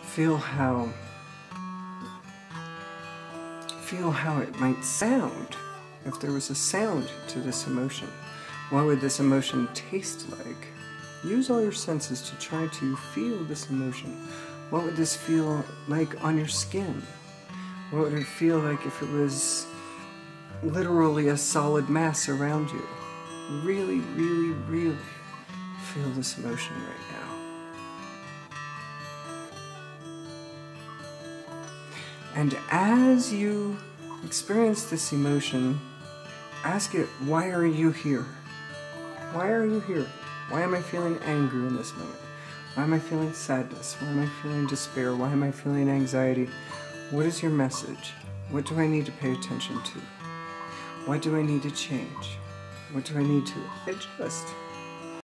Feel how it might sound if there was a sound to this emotion. What would this emotion taste like? Use all your senses to try to feel this emotion. What would this feel like on your skin? What would it feel like if it was literally a solid mass around you? Really, really, really feel this emotion right now. And as you experience this emotion, ask it, why are you here? Why are you here? Why am I feeling anger in this moment? Why am I feeling sadness? Why am I feeling despair? Why am I feeling anxiety? What is your message? What do I need to pay attention to? What do I need to change? What do I need to adjust?